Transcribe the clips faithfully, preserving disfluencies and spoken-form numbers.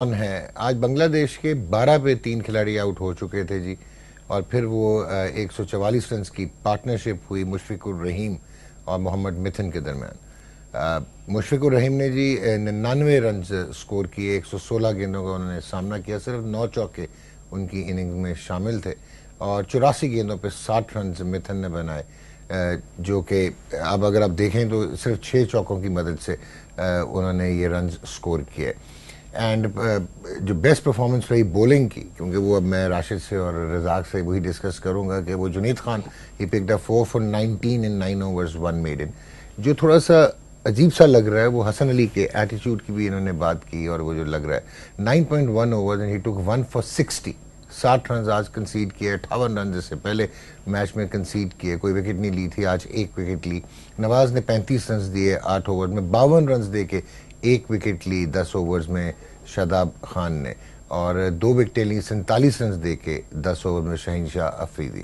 है। आज बांग्लादेश के बारह पे तीन खिलाड़ी आउट हो चुके थे जी, और फिर वो एक सौ चवालीस रन की पार्टनरशिप हुई मुशफिकुर रहीम और मोहम्मद मिथुन के दरमियान। मुशफिकुर रहीम ने जी निन्यानवे रन स्कोर किए, एक सौ सोलह गेंदों का उन्होंने सामना किया, सिर्फ नौ चौके उनकी इनिंग्स में शामिल थे और चौरासी गेंदों पे साठ रन मिथुन ने बनाए, जो कि अब अगर आप देखें तो सिर्फ छः चौकों की मदद से उन्होंने ये रन स्कोर किए। एंड uh, जो बेस्ट परफॉर्मेंस रही बॉलिंग की, क्योंकि वो अब मैं राशिद से और रजाक से वही डिस्कस करूंगा कि वो जुनीद खान ही picked up four for nineteen in nine overs one maiden. जो थोड़ा सा अजीब सा लग रहा है वो हसन अली के एटीट्यूड की भी इन्होंने बात की, और वो जो लग रहा है nine point one overs and he took one for sixty, साठ रन आज कंसीड किए, अट्ठावन रन जिससे पहले मैच में कंसीड किए, कोई विकेट नहीं ली थी, आज एक विकेट ली। नवाज ने पैंतीस रन दिए आठ ओवर में, बावन रन दे के एक विकेट ली दस ओवर्स में शादाब खान ने, और दो विकेटें ली सैंतालीस रन दे के दस ओवर में शहनशाह अफरीदी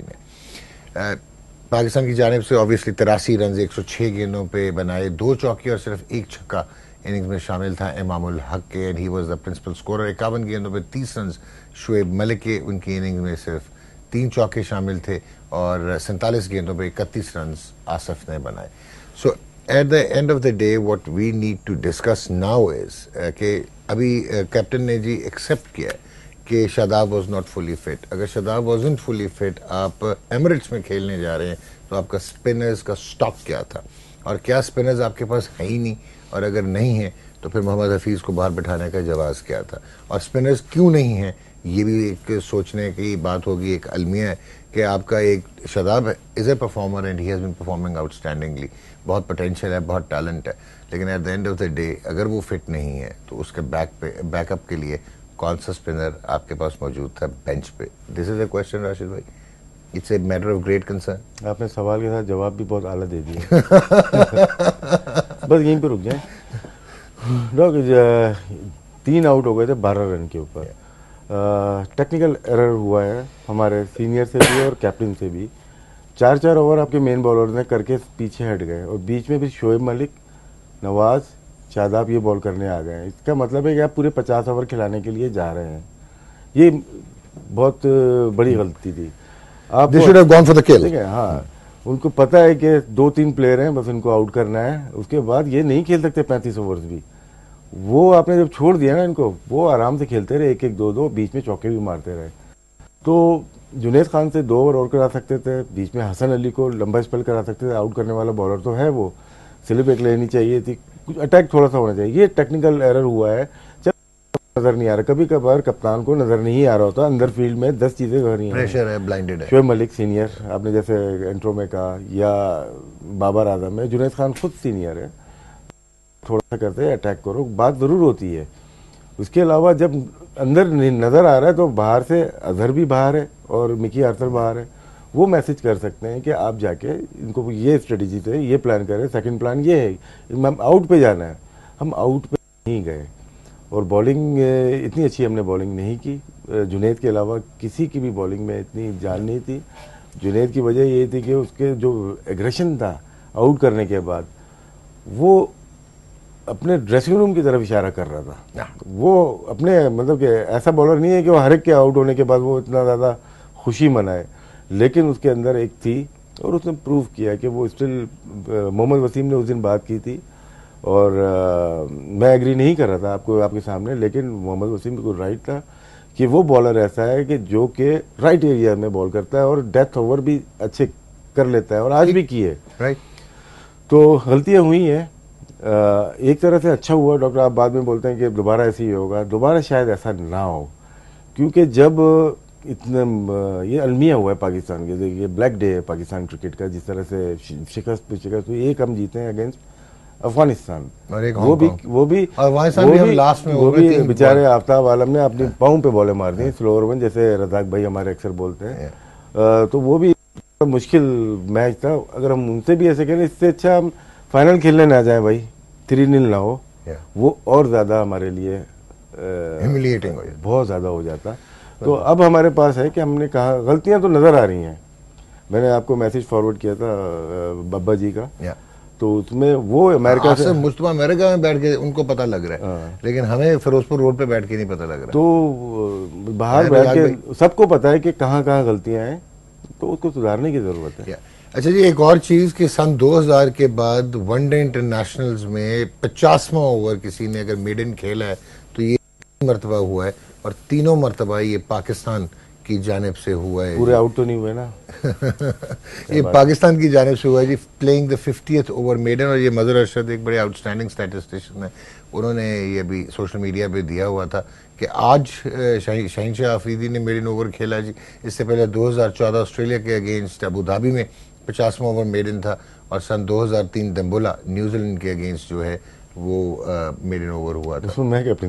ने। पाकिस्तान की जानिब से ऑब्वियसली तिरासी रन एक सौ छः गेंदों पे बनाए, दो चौके और सिर्फ एक छक्का इनिंग्स में शामिल था इमामुल हक के, and he was the principal scorer. इक्यावन गेंदों पे तीस रन शुएब मलिक के, उनकी इनिंग्स में सिर्फ तीन चौके शामिल थे, और सैंतालीस गेंदों पे इकतीस रन आसफ ने बनाए। So at the end of the day what we need to discuss now is कि अभी कैप्टन uh, ने जी एक्सेप्ट किया कि Shadab was not fully fit. अगर शादाब वाजंट फुली फिट, आप एमिरेट्स में खेलने जा रहे हैं, तो आपका स्पिनर्स का स्टॉक क्या था, और क्या स्पिनर्स आपके पास है ही नहीं, और अगर नहीं है तो फिर मोहम्मद हफीज़ को बाहर बिठाने का जवाब क्या था, और स्पिनर्स क्यों नहीं हैं, ये भी एक सोचने की बात होगी। एक अलमिया है कि आपका एक Shadab is a performer and he has been performing outstandingly, बहुत पोटेंशियल है, बहुत टैलेंट है, लेकिन at the end of the day अगर वो फिट नहीं है तो उसके बैक पे बैकअप के लिए कौन सा स्पिनर आपके पास मौजूद था बेंच पे? This is a question Rashid भाई, it's a matter of great concern. आपने सवाल के साथ जवाब भी बहुत आला दे दिया। बस यहीं पे रुक जाए। डॉक्टर तीन आउट हो गए थे बारह रन के ऊपर। टेक्निकल एरर हुआ है हमारे सीनियर से भी और कैप्टन से भी। चार चार ओवर आपके मेन बॉलर ने करके पीछे हट गए, और बीच में भी शोएब मलिक, नवाज, शादाब ये बॉल करने आ गए हैं। इसका मतलब है कि आप पूरे पचास ओवर खिलाने के लिए जा रहे हैं। ये बहुत बड़ी गलती थी। आप They should have gone for the kill. ठीक है, हाँ, उनको पता है कि दो तीन प्लेयर हैं, बस उनको आउट करना है, उसके बाद ये नहीं खेल सकते पैंतीस ओवर्स भी। वो आपने जब छोड़ दिया ना इनको, वो आराम से खेलते रहे, एक एक दो दो, बीच में चौके भी मारते रहे। तो जुनैद खान से दो ओवर और करा सकते थे, बीच में हसन अली को लंबा स्पेल करा सकते थे, आउट करने वाला बॉलर तो है वो, स्लिप एक लेनी चाहिए थी, कुछ अटैक थोड़ा सा होना चाहिए। ये टेक्निकल एरर हुआ है, जब नजर नहीं आ रहा, कभी कभार कप्तान को नजर नहीं आ रहा होता, अंदर फील्ड में दस चीजें हो रही हैं, प्रेशर है, ब्लाइंडेड है। शोएब मलिक सीनियर, आपने जैसे इंट्रो में कहा, या बाबर आजम है, जुनैद खान खुद सीनियर है, थोड़ा सा करते हैं अटैक करो, बात जरूर होती है। उसके अलावा जब अंदर नजर आ रहा है तो बाहर से अजहर भी बाहर है और मिकी आर्थर बाहर है, वो मैसेज कर सकते हैं कि आप जाके इनको ये स्ट्रेटेजी से ये प्लान करें, सेकंड प्लान ये है, हम आउट पे जाना है। हम आउट पे नहीं गए, और बॉलिंग इतनी अच्छी हमने बॉलिंग नहीं की। जुनैद के अलावा किसी की भी बॉलिंग में इतनी जान नहीं थी। जुनैद की वजह ये थी कि उसके जो एग्रेशन था आउट करने के बाद, वो अपने ड्रेसिंग रूम की तरफ इशारा कर रहा था। वो अपने मतलब कि ऐसा बॉलर नहीं है कि वो हर एक के आउट होने के बाद वो इतना ज़्यादा खुशी मनाए, लेकिन उसके अंदर एक थी, और उसने प्रूव किया कि वो स्टिल, मोहम्मद वसीम ने उस दिन बात की थी, और आ, मैं एग्री नहीं कर रहा था आपको आपके सामने, लेकिन मोहम्मद वसीम बिल्कुल राइट था कि वो बॉलर ऐसा है कि जो कि राइट एरिया में बॉल करता है और डेथ ओवर भी अच्छे कर लेता है, और आज भी की है। राइट, तो गलतियाँ हुई हैं। एक तरह से अच्छा हुआ डॉक्टर, आप बाद में बोलते हैं कि दोबारा ऐसे ही होगा, दोबारा शायद ऐसा ना हो, क्योंकि जब इतना ये अलमिया हुआ है पाकिस्तान के, ये ब्लैक डे है पाकिस्तान क्रिकेट का, जिस तरह से शिकस्त पे शिकस्त हुई, एक हम जीते हैं अगेंस्ट अफगानिस्तान, और एक वो भी वो भी वो भी लास्ट में वो भी बेचारे आफ्ताब आलम ने अपनी पाँव पे बॉलें मार दी स्लोअर में, जैसे रजाक भाई हमारे अक्सर बोलते हैं। तो वो भी मुश्किल मैच था। अगर हम उनसे भी ऐसे कहें, इससे अच्छा हम फाइनल खेलने ना जाए भाई, थ्री नील ना हो, वो और ज्यादा हमारे लिए ह्यूमिलिएटिंग हो, बहुत ज्यादा हो जाता। तो अब हमारे पास है कि हमने कहा गलतियां तो नजर आ रही हैं। मैंने आपको मैसेज फॉरवर्ड किया था बब्बा जी का, तो उसमें वो अमेरिका से मुस्तफा अमेरिका में बैठ के उनको पता लग रहा है, लेकिन हमें फिरोजपुर रोड पे बैठ के नहीं पता लग रहा। तो बाहर बैठ के सबको पता है कि कहाँ कहाँ गलतियां हैं, तो उसको सुधारने की जरूरत है। अच्छा जी, एक और चीज कि सन दो हज़ार के बाद वनडे इंटरनेशनल्स में पचासवां ओवर किसी ने अगर मेडन खेला है तो ये तीन मरतबा हुआ है, और तीनों मरतबा ये पाकिस्तान की जानिब से हुआ है। पूरे आउट तो नहीं हुए ना ये पाकिस्तान की जानिब से हुआ है जी, playing the fiftieth over maiden. और ये मजहर अरशद एक बड़े आउटस्टैंडिंग स्टैटिस्टिशियन है, उन्होंने ये भी सोशल मीडिया पे दिया हुआ था कि आज शहीनशाह अफरीदी ने मेडन ओवर खेला जी। इससे पहले दो हज़ार चौदह ऑस्ट्रेलिया के अगेंस्ट अबू धाबी में पचासवां ओवर मेडन था, और सन दो हज़ार तीन दम्बोला न्यूजीलैंड के अगेंस्ट जो है वो मेडन ओवर हुआ था। उसमें मैं क्या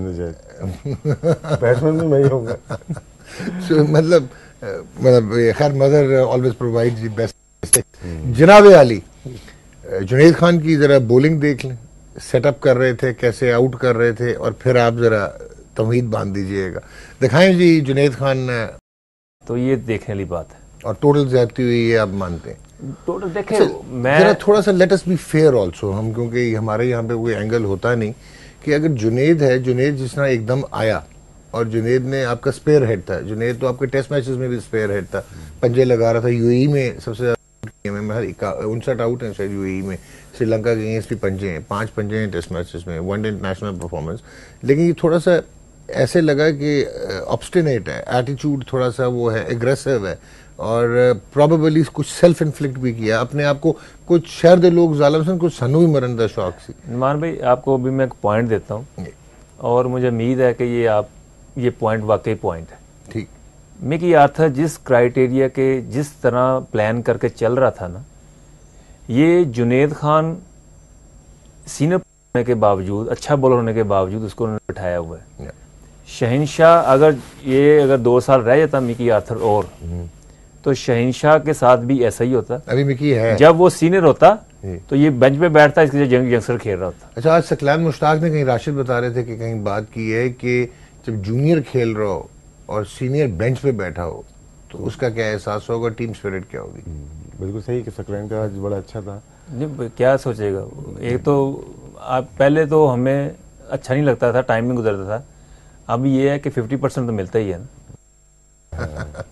बैट्समैन भी मैं ही होऊंगा। so, मतलब मतलब खैर mother always provide the best. जनाब आली, जुनैद खान की जरा बॉलिंग देख लें, सेटअप कर रहे थे, कैसे आउट कर रहे थे, और फिर आप जरा तमहीद बांध दीजिएगा, दिखाएं जी जुनैद खान। तो ये देखने वाली बात है, और टोटल ज्यादती हुई ये आप मानते हैं? टोटल देखें, मैं जरा थोड़ा सा let us be fair also, हम क्योंकि हमारे यहाँ पे कोई एंगल होता नहीं कि अगर जुनैद है, जुनैद जिस तरह एकदम आया, और जुनैद ने आपका स्पेयर हेड था, जुनैद तो आपके टेस्ट मैचेस में भी स्पेयर हेड था, पंजे लगा रहा था, यूएई में सबसे ज्यादा उनसठ आउट है शायद यूएई में, श्रीलंका के अगेंस्ट भी पंजे हैं, पांच पंजे हैं टेस्ट मैचेस में, वन डे इंटरनेशनल परफॉर्मेंस। लेकिन ये थोड़ा सा ऐसे लगा कि ऑब्स्टिनेट है, एटीट्यूड थोड़ा सा वो है, एग्रेसिव है, और प्रोबेबली कुछ सेल्फ इन्फ्लिक्ट भी किया अपने आप को, कुछ शहर दे लोग जालम सन, कुछ सनू भी मरन दा शौक सी। नुमान भाई, आपको अभी मैं एक पॉइंट देता हूँ, और मुझे उम्मीद है कि ये आप ये पॉइंट वाकई पॉइंट है। ठीक, मिकी आर्थर जिस क्राइटेरिया के, जिस तरह प्लान करके चल रहा था ना, ये जुनैद खान सीनियर होने के बावजूद, अच्छा बॉलर होने के बावजूद उसको उन्होंने बिठाया हुआ है। शहनशाह अगर ये अगर दो साल रह जाता मिकी आर्थर और, तो शहनशाह के साथ भी ऐसा ही होता। अभी मिकी है, जब वो सीनियर होता तो ये बेंच पे बैठता, इसके जंग यंगस्टर खेल रहा होता। अच्छा, आज सकलान मुश्ताक ने कहीं, राशिद बता रहे थे कि कहीं बात की है कि जब जूनियर खेल रहा हो और सीनियर बेंच पे बैठा हो तो उसका क्या एहसास होगा, टीम स्पिरिट क्या होगी। बिल्कुल सही कि सकलान का आज बड़ा अच्छा था। नहीं, क्या सोचेगा, एक तो आप पहले तो हमें अच्छा नहीं लगता था, टाइम नहीं गुजरता था, अब ये है कि फिफ्टी परसेंट तो मिलता ही है ना।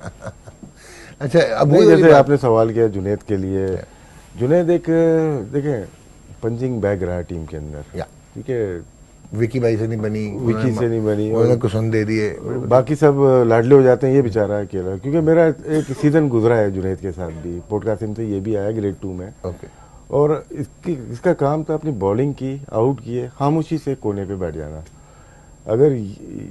अच्छा, अब जैसे आपने सवाल किया जुनैद के लिए, जुनैद एक देखें पंचिंग बैग रहा टीम के अंदर, ठीक है, विकी भाई से नहीं बनी, विकी से नहीं बनी, उन्होंने कुसुम दे दिए, बाकी सब लाडले हो जाते हैं, ये बेचारा अकेला। क्योंकि मेरा एक सीजन गुजरा है जुनैद के साथ भी, पोडकास्टिंग से ये भी आया ग्रेड टू में, ओके, और इसकी इसका काम था अपनी बॉलिंग की, आउट किए, खामोशी से कोने पे बैठ जाना। अगर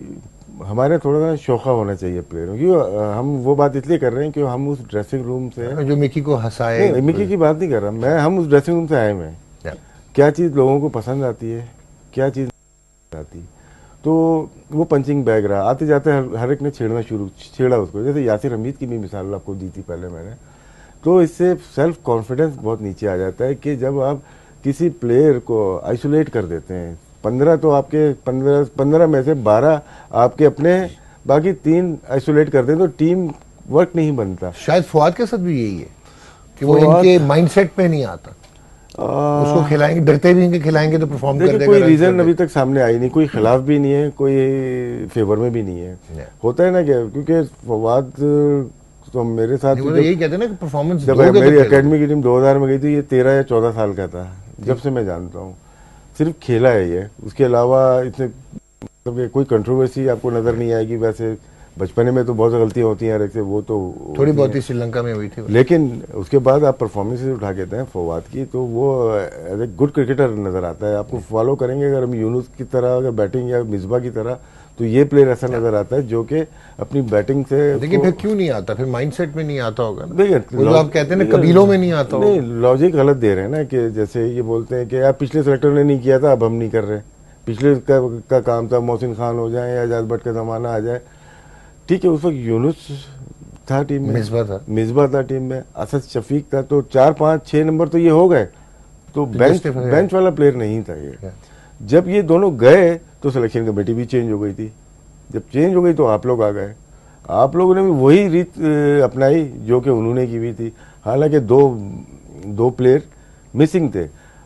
हमारे थोड़ा सा शौका होना चाहिए प्लेयरों, क्यों हम वो बात इसलिए कर रहे हैं कि हम उस ड्रेसिंग रूम से, जो मिकी को हंसाए, मिकी की बात नहीं कर रहा मैं, हम उस ड्रेसिंग रूम से आए हुए हैं, क्या चीज़ लोगों को पसंद आती है, क्या चीज़ आती, तो वो पंचिंग बैग रहा। आते जाते हर, हर एक ने छेड़ना शुरू छेड़ा उसको, जैसे यासिर हमीद की भी मिसाल आपको दी थी पहले मैंने। तो इससे सेल्फ कॉन्फिडेंस बहुत नीचे आ जाता है कि जब आप किसी प्लेयर को आइसोलेट कर देते हैं, पंद्रह तो आपके पंद्रह पंद्रह में से बारह आपके अपने, बाकी तीन आइसोलेट कर दें तो टीम वर्क नहीं बनता। शायद फुआद के साथ भी यही है कि वो इनके माइंडसेट पे नहीं आता, उसको खिलाएंगे, डरते भी हैं कि खिलाएंगे तो परफॉर्म कर देगा। कोई रीजन अभी तक सामने आई नहीं, कोई खिलाफ भी नहीं है, कोई फेवर में भी नहीं है। होता है ना क्या, क्योंकि फवाद तो मेरे साथ तो यही कहते हैं ना कि परफॉर्मेंस, जब मेरी एकेडमी की टीम दो हज़ार में गई थी, ये तेरह या चौदह साल का था, जब से मैं जानता हूँ सिर्फ खेला है ये, उसके अलावा इतने मतलब कोई कंट्रोवर्सी आपको नजर नहीं आएगी। वैसे बचपने में तो बहुत गलतियां होती हैं, से वो तो थोड़ी बहुत ही श्रीलंका में हुई थी, लेकिन उसके बाद आप परफॉर्मेंसेज उठा के दें फवाद की, तो वो एज ए गुड क्रिकेटर नजर आता है। आपको फॉलो करेंगे अगर हम यूनुस की तरह अगर बैटिंग या मिसबा की तरह, तो ये प्लेयर ऐसा नजर आता है जो कि अपनी बैटिंग से। देखिए फिर क्यों नहीं आता, फिर माइंडसेट में नहीं आता होगा। देखिए आप कहते हैं ना कबीलों में नहीं आता होगा। नहीं, लॉजिक गलत दे रहे हैं ना, कि जैसे ये बोलते हैं कि यार पिछले सेलेक्टर ने नहीं किया था, अब हम नहीं कर रहे। पिछले का, का काम था मोहसिन खान हो जाए या एजाज भट्ट का जमाना आ जाए, ठीक है, उस वक्त यूनुस था टीम में, मिसबा था मिसबा था टीम में, असद शफीक था, तो चार पाँच छः नंबर तो ये हो गए, तो बेंच बेंच वाला प्लेयर नहीं था ये। जब ये दोनों गए तो सिलेक्शन कमेटी भी चेंज हो गई थी, जब चेंज हो गई तो आप लोग आ गए, आप लोगों ने भी वही रीत अपनाई जो कि उन्होंने की हुई थी। हालांकि दो दो प्लेयर मिसिंग थे।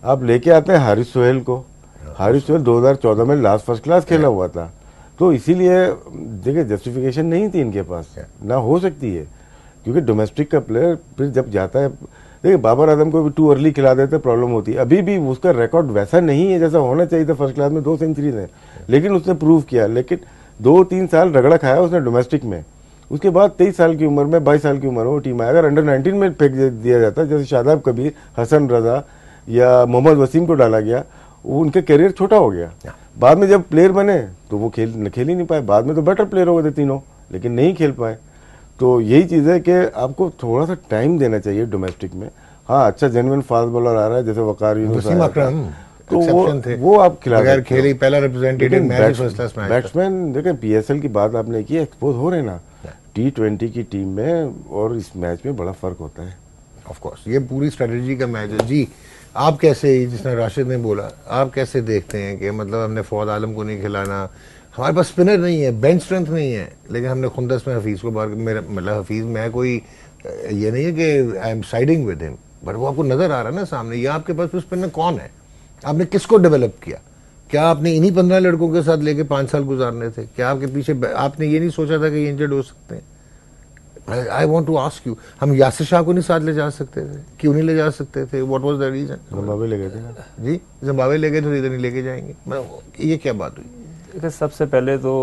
आप लेके आते हैं हारिस सोहेल को, हारिस सोहेल दो हज़ार चौदह में लास्ट फर्स्ट क्लास खेला हुआ था, तो इसीलिए देखिए जस्टिफिकेशन नहीं थी इनके पास, ना हो सकती है, क्योंकि डोमेस्टिक का प्लेयर फिर जब जाता है, देखिए बाबर आजम को भी टू अर्ली खिला देते प्रॉब्लम होती है, अभी भी उसका रिकॉर्ड वैसा नहीं है जैसा होना चाहिए था, फर्स्ट क्लास में दो सेंचुरीज हैं, लेकिन उसने प्रूव किया, लेकिन दो तीन साल रगड़ा खाया उसने डोमेस्टिक में, उसके बाद तेईस साल की उम्र में, बाईस साल की उम्र में वो टीम आया, अगर अंडर नाइनटीन में फेंक दिया जाता जैसे शादाब कबीर, हसन रजा या मोहम्मद वसीम को डाला गया, उनका करियर छोटा हो गया, बाद में जब प्लेयर बने तो वो खेल खेल ही नहीं पाए, बाद में तो बेटर प्लेयर हो गए थे तीनों, लेकिन नहीं खेल पाए। तो यही चीज़ है कि आपको थोड़ा सा टाइम देना चाहिए डोमेस्टिक में। हाँ, अच्छा जेन्युइन फास्ट बॉलर आ रहा है जैसे वकार यूनुस, तो वो वो आप खिला खेली पहला representative match first class match. Batsman देखें, पीएसएल की बात आपने की, एक्सपोज हो रहे ना टी ट्वेंटी की टीम में, और इस मैच में बड़ा फर्क होता है। ऑफ कोर्स ये पूरी स्ट्रेटजी का मैच है जी। आप कैसे, जिसने राशिद ने बोला, आप कैसे देखते हैं कि मतलब हमने फौद आलम को नहीं खिलाना, हमारे पास स्पिनर नहीं है, बेंच स्ट्रेंथ नहीं है, लेकिन हमने खुंदस में हफीज़ को बार, मेरा मतलब हफीज़ मैं कोई ये नहीं है कि I am siding with him, but वो आपको नजर आ रहा है ना सामने, ये आपके पास स्पिनर कौन है, आपने किसको डेवलप किया, क्या आपने इन्हीं पंद्रह लड़कों के साथ लेके पाँच साल गुजारने थे, क्या आपके पीछे आपने ये नहीं सोचा था कि ये इंजर्ड हो सकते हैं। I want to ask you, हम यासिर शाह को नहीं साथ ले जा सकते थे, क्यों नहीं ले जा सकते थे, what was the reason? Zimbabwe ले गए थे ना जी, जिम्बाब्वे ले गए तो इधर नहीं लेके जाएंगे, ये क्या बात हुई? देखिए सबसे पहले तो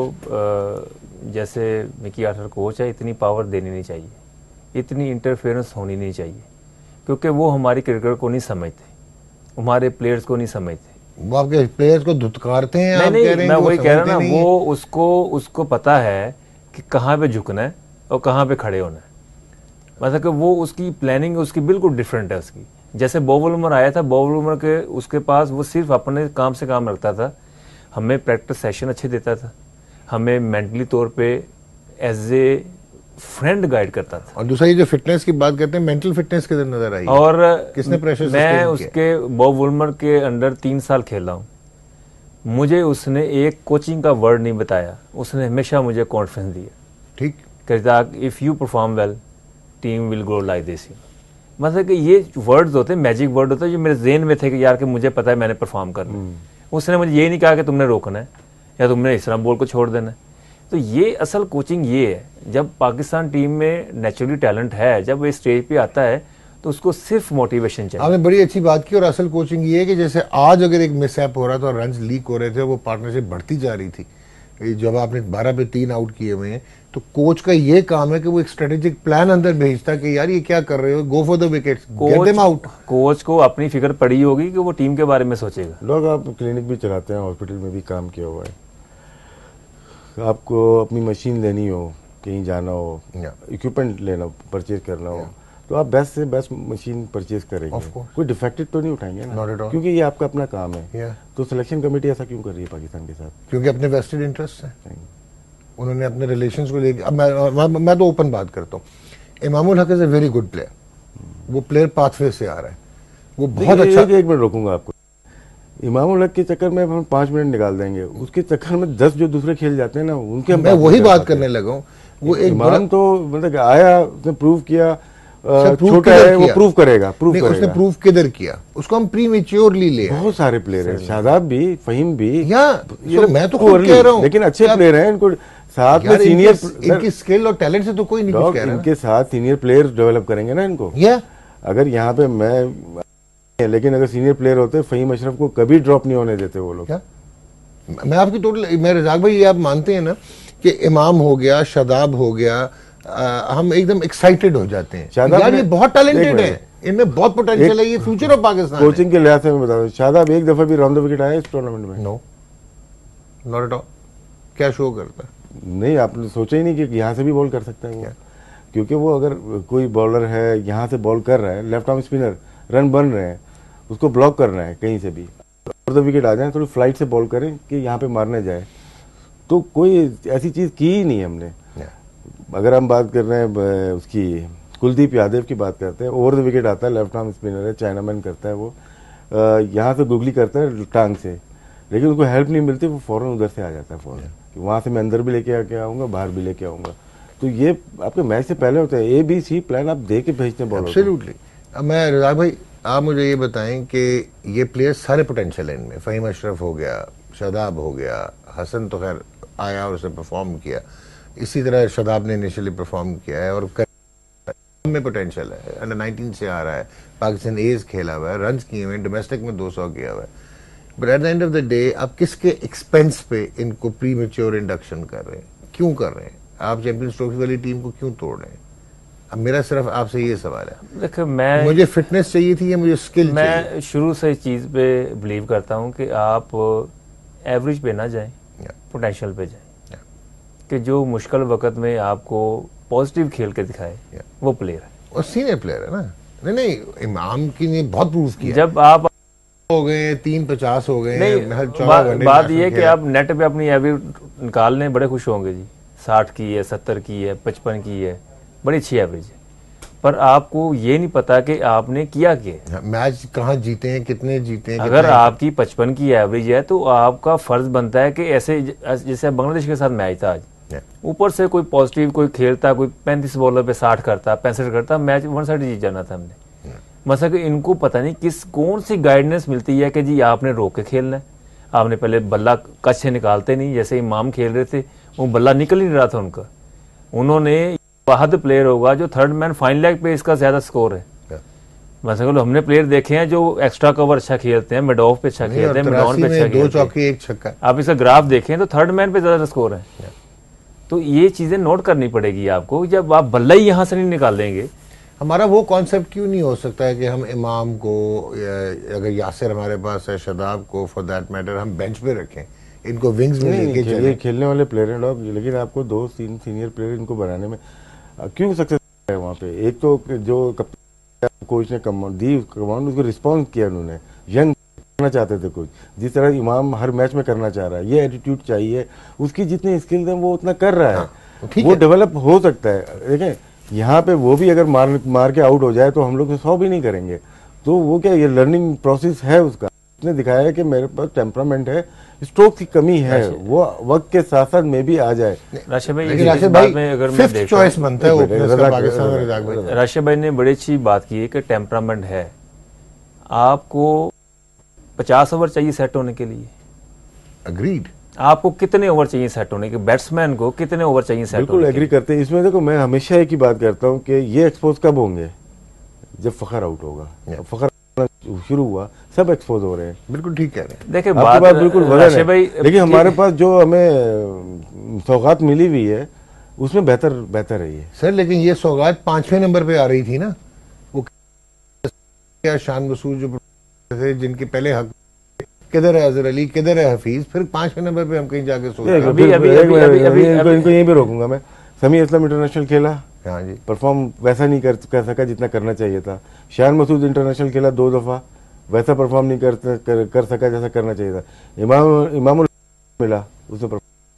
जैसे मिकी आर्थर कोच है, इतनी पावर देनी नहीं चाहिए, इतनी इंटरफेरेंस होनी नहीं चाहिए, क्योंकि वो हमारी क्रिकेट को नहीं समझते, हमारे प्लेयर्स को नहीं समझते, वो आपके प्लेयर्स को धुतकारते हैं। नहीं आप नहीं कह रहे हैं मैं वही कह रहा ना, वो है। उसको उसको पता है कि कहाँ पे झुकना है और कहाँ पे खड़े होना है, मतलब कि वो उसकी प्लानिंग उसकी बिल्कुल डिफरेंट है उसकी। जैसे बॉबल उमर आया था, बॉबल उमर के उसके पास वो सिर्फ अपने काम से काम रखता था, हमें प्रैक्टिस सेशन अच्छे देता था, हमें मेंटली तौर पे एज ए फ्रेंड गाइड करता था। और दूसरा ये जो फिटनेस की बात करते हैं, मेंटल फिटनेस किधर नजर आई? और किसने प्रेशर? मैं उसके बॉब उमर के अंडर तीन साल खेला हूँ, मुझे उसने एक कोचिंग का वर्ड नहीं बताया, उसने हमेशा मुझे कॉन्फिडेंस दिया। ठीक, कहता if you perform well team will grow like this. मतलब कि ये वर्ड्स होते हैं, मैजिक वर्ड होते हैं जो मेरे जेहन में थे कि यार कि मुझे पता है मैंने परफॉर्म करना है। उसने मुझे ये नहीं कहा कि तुमने रोकना है या तुमने इस तरह बॉल को छोड़ देना है। तो ये असल कोचिंग ये है, जब पाकिस्तान टीम में नेचुरली टैलेंट है, जब वो स्टेज पे आता है तो उसको सिर्फ मोटिवेशन चाहिए। आपने बड़ी अच्छी बात की। और असल कोचिंग ये है कि जैसे आज अगर एक मिसहैप हो रहा था और रन्स लीक हो रहे थे, वो पार्टनरशिप बढ़ती जा रही थी, जब आपने बारह पे तीन आउट किए हुए हैं, तो कोच का ये काम है कि वो एक स्ट्रेटेजिक प्लान अंदर भेजता कि यार ये क्या कर रहे हो, go for the wickets, get them out. Coach को अपनी फिक्र पड़ी होगी कि वो टीम के बारे में सोचेगा। लोग, आप क्लिनिक भी चलाते हैं, हॉस्पिटल में भी काम किया हुआ है, आपको अपनी मशीन लेनी हो, कहीं जाना हो, इक्विपमेंट लेना परचेज करना हो, तो आप बेस्ट से बेस्ट मशीन परचेज करेंगे, कोई डिफेक्टेड तो नहीं उठाएंगे ना, क्योंकि ये आपका अपना काम है। तो सिलेक्शन कमेटी ऐसा क्यों कर रही है पाकिस्तान के साथ? क्योंकि अपने वेस्टेड इंटरेस्ट है, उन्होंने अपने रिलेशंस को लेकर। अब मैं, मैं मैं तो ओपन बात करता हूँ, Imamul Haq is a very good player, वो प्लेयर पाथवे से आ रहा है, वो बहुत अच्छा। एक मिनट रोकूंगा आपको, इमामुल हक के चक्कर में हम पांच मिनट निकाल देंगे, उसके चक्कर में दस जो दूसरे खेल जाते हैं ना, उनके मैं वही बात करने लगा हूँ। वो एक इमाम तो मतलब आया, उसने प्रूव किया, छोटा है वो प्रूव करेगा, प्रूव करेगा। उसने प्रूव किधर किया, उसको हम प्रीमेच्योरली ले। बहुत सारे प्लेयर हैं, शादाब भी, फहीम भी, ये मैं तो खुद कह रहा हूँ, लेकिन अच्छे प्लेयर हैं, इनको साथ में सीनियर, इनकी स्किल और टैलेंट से तो कोई नहीं कुछ कह रहा। इनके साथ सीनियर प्लेयर डेवलप करेंगे ना इनको। अगर यहाँ पे मैं, लेकिन अगर सीनियर प्लेयर होते, फहीम अशरफ को कभी ड्रॉप नहीं होने देते वो लोग। मैं आपकी टोटल, मैं रजाक भाई, ये आप मानते हैं ना कि इमाम हो गया, शादाब हो गया, आ, हम एकदम एक्साइटेड हो जाते हैं यार ये बहुत टैलेंटेड है, इनमें बहुत पोटेंशियल है, ये फ्यूचर ऑफ पाकिस्तान। कोचिंग के लिहाज से मैं बता दूं, शादाब एक दफा भी राउंड द विकेट आया इस टूर्नामेंट में? No, not at all. क्या शो करता है? नहीं, आपने सोचा ही नहीं कि यहाँ से भी बॉल कर सकता है वो, क्योंकि वो अगर कोई बॉलर है यहाँ से बॉल कर रहा है, लेफ्ट आर्म स्पिनर, रन बन रहे हैं, उसको ब्लॉक करना है कहीं से भी, और द विकेट आ जाए, थोड़ी फ्लाइट से बॉल करें कि यहाँ पे मारने जाए, तो कोई ऐसी चीज की ही नहीं हमने। अगर हम बात कर रहे हैं उसकी, कुलदीप यादव की बात करते हैं, ओवर द विकेट आता है, लेफ्ट आर्म स्पिनर है, चाइनामैन करता है वो, यहाँ से गुगली करता है टांग से, लेकिन उसको हेल्प नहीं मिलती, वो फौरन उधर से आ जाता है फौरन, वहां से मैं अंदर भी लेके आके आऊंगा, बाहर भी लेके आऊंगा। तो ये आपके मैच से पहले होता है, ए बी सी प्लान आप दे के भेजते हैं बॉलर। एब्सोल्युटली। अब मैं रजाक भाई आप मुझे ये बताएं कि ये प्लेयर्स सारे पोटेंशियल है इनमें। फ़हीम अशरफ हो गया, शादाब हो गया, हसन तो खैर आया और उसने परफॉर्म किया, इसी तरह शादाब ने इनिशियली परफॉर्म किया है, और में पोटेंशियल है, अंडर नाइनटीन से आ रहा है, पाकिस्तान एज खेला हुआ है, रन किए हुए हैं, डोमेस्टिक में दो सौ किया हुआ है। But at the end of the day आप किसके एक्सपेंस पे इनको प्री मैच्योर इंडक्शन कर रहे हैं, क्यों कर रहे हैं? आप चैंपियंस ट्रॉफी वाली टीम को क्यों तोड़ रहे हैं? अब मेरा सिर्फ आपसे ये सवाल है। देखो, मैं मुझे फिटनेस चाहिए थी या मुझे स्किल चाहिए? मैं शुरू से इस चीज़ पे बिलीव करता हूँ कि आप एवरेज पे ना जाएं, पोटेंशियल पे जाएं, कि जो मुश्किल वक्त में आपको पॉजिटिव खेल के दिखाए वो प्लेयर है, और सीनियर प्लेयर है ना। नहीं नहीं, इमाम की ने बहुत प्रूव किया। जब आप हो गए तीन पचास हो गए, नहीं, बा, बात ये कि आप नेट पे अपनी एवरेज निकालने बड़े खुश होंगे जी, साठ की है, सत्तर की है, पचपन की है, बड़ी अच्छी एवरेज है, पर आपको ये नहीं पता कि आपने किया क्या, मैच कहाँ जीते हैं, कितने जीते हैं। अगर आपकी पचपन की एवरेज है तो आपका फर्ज बनता है कि ऐसे जैसे बांग्लादेश के साथ मैच था आज, ऊपर से कोई पॉजिटिव कोई खेलता, कोई पैंतीस बॉलर पे साठ करता, पैंसठ करता, मैच वन साइड जीत जाना था हमने। मतलब कि इनको पता नहीं किस कौन सी गाइडेंस मिलती है कि जी आपने रोक के खेलना है, आपने पहले बल्ला कच से निकालते नहीं, जैसे इमाम खेल रहे थे वो बल्ला निकल ही नहीं रहा था उनका, उन्होंने वाहद प्लेयर होगा जो थर्ड मैन फाइन लेग पे इसका ज्यादा स्कोर है। मतलब हमने प्लेयर देखे हैं जो एक्स्ट्रा कवर अच्छा खेलते हैं, मिड ऑफ पे अच्छा खेलते हैं, मिड ऑन पे अच्छा खेलते हैं, दो चौके एक छक्का। आप इसका ग्राफ देखें तो थर्ड मैन पे ज्यादा स्कोर है। तो ये चीजें नोट करनी पड़ेगी आपको, जब आप बल्ला ही यहां से नहीं निकालेंगे। हमारा वो कॉन्सेप्ट क्यों नहीं हो सकता है कि हम इमाम को, अगर यासिर हमारे पास है, शादाब को फॉर दैट मैटर हम बेंच पे रखें, इनको विंग्स में लेके चले। खेलने वाले प्लेयर हैं लोग, लेकिन आपको दो तीन सीनियर प्लेयर इनको बनाने में क्यों सक्सेस है वहाँ पे? एक तो जो कोच ने कमांड दी, कमांड उसको रिस्पॉन्स किया उन्होंने, यंग करना चाहते थे कोच, जिस तरह इमाम हर मैच में करना चाह रहा है, ये एटीट्यूड चाहिए, उसकी जितनी स्किल्स हैं वो उतना कर रहा है। हाँ, वो डेवलप हो सकता है। देखें यहाँ पे वो भी अगर मार मार के आउट हो जाए तो हम लोग सौ भी नहीं करेंगे, तो वो क्या, ये लर्निंग प्रोसेस है उसका। उसने दिखाया है कि मेरे पास टेम्परामेंट है, स्ट्रोक की कमी है, वो वक्त के साथ साथ में भी आ जाए। राशिद भाई, राशिद भाई में अगर मैं देखता चॉइस बनता है पाकिस्तान। राशिद भाई ने बड़ी अच्छी बात की है कि टेम्परामेंट है, आपको पचास ओवर चाहिए सेट होने के लिए। अग्रीड। आपको कितने ओवर चाहिए सेट होने के, बैट्समैन को कितने ओवर चाहिए सेट? बिल्कुल एग्री करते हैं इसमें। देखो मैं हमेशा एक ही बात करता हूँ कि ये एक्सपोज कब होंगे, जब फखर आउट होगा। फखर शुरू हुआ, सब एक्सपोज हो रहे हैं। बिल्कुल ठीक कह रहे हैं। देखिए बात, बात बिल्कुल वजन है, भाई, लेकिन हमारे पास जो हमें सौगात मिली हुई है उसमें बेहतर बेहतर है ये सर। लेकिन ये सौगात पांचवें नंबर पे आ रही थी ना, वो क्या शान मसूद जो थे, जिनके पहले हक किधर है अजहर अली, किधर है हफीज, फिर पांचवें नंबर पे हम कहीं जाके सोच रहे हैं। अभी अभी अभी अभी अभी इनको यहीं पे रोकूंगा मैं। समी असलम इंटरनेशनल खेला, हाँ जी, परफॉर्म वैसा नहीं कर, कर सका जितना करना चाहिए था। शान मसूद इंटरनेशनल खेला दो दफा, वैसा परफॉर्म नहीं कर, कर, कर सका जैसा करना चाहिए था। इमाम इमाम मिला उसने,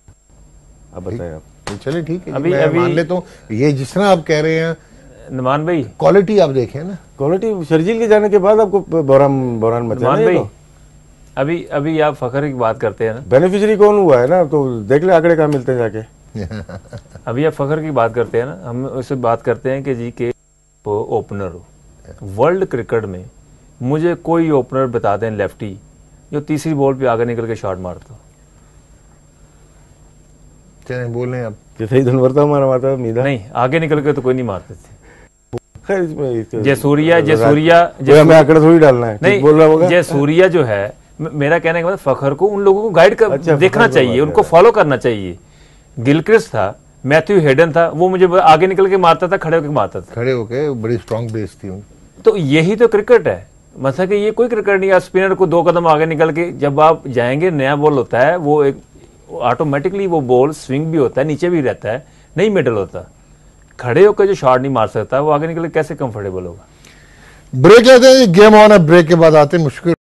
अब बताएं आप। चलिए ठीक है, अभी मैं अभी मान लेता हूँ ये जिस तरह आप कह रहे हैं। नुमान भाई, क्वालिटी आप देखें ना, क्वालिटी शर्जील के जाने के बाद आपको बहरान बहरान मचा भाई तो। अभी अभी आप फखर की बात करते हैं ना, बेनिफिशियरी कौन हुआ है ना, तो देख ले आंकड़े कहाँ मिलते हैं जाके। अभी आप फखर की बात करते हैं ना, हम उससे बात करते हैं कि जी के ओपनर हो वर्ल्ड क्रिकेट में, मुझे कोई ओपनर बता दें लेफ्टी जो तीसरी बॉल पे आगे निकल के शॉट मारता। चले बोल रहे हैं आप, सही धनवर्ता हमारा माता मीदा नहीं, आगे निकल के तो कोई नहीं मारते थे। खैर इसमें जयसूर्या जयसूर्या हमें आंकड़ा थोड़ी डालना है, नहीं बोल रहा होगा। जयसूर्या जो है, मेरा कहने का मतलब फखर को उन लोगों को गाइड कर अच्छा, देखना चाहिए, उनको फॉलो करना चाहिए। गिलक्रिस्ट था, मैथ्यू हेडन था, वो मुझे आगे निकल के मारता था, खड़े होकर मारता था, खड़े होकर बड़ी स्ट्रांग बेस थी। तो यही तो क्रिकेट है। मतलब कि ये कोई क्रिकेट नहीं है स्पिनर को दो कदम आगे निकल के जब आप जाएंगे, नया बॉल होता है, वो एक ऑटोमेटिकली वो बॉल स्विंग भी होता है, नीचे भी रहता है, नहीं मिडल होता। खड़े होकर जो शॉट नहीं मार सकता वो आगे निकल के कैसे कंफर्टेबल होगा? ब्रेक लेते हैं, गेम ऑन है, ब्रेक के बाद आते हैं मुश्किल